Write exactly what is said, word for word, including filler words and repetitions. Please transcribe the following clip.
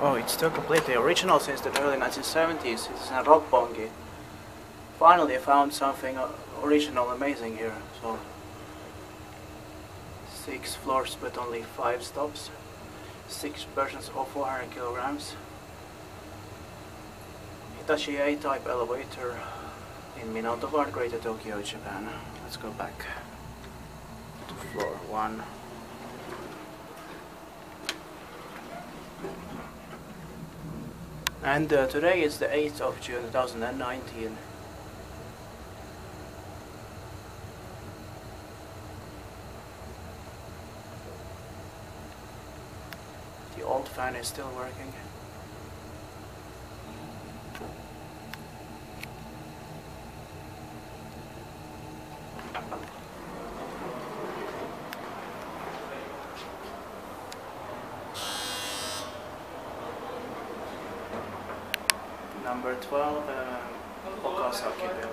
Oh, it's still completely original since the early nineteen seventies. It's a Roppongi. Finally I found something original, amazing here. So six floors but only five stops. Six persons of four hundred kilograms. Hitachi A-type elevator in Minato, Greater Tokyo, Japan. Let's go back to floor one. And uh, today is the eighth of June two thousand nineteen. The old fan is still working. Number twelve, uh, Okazaki building.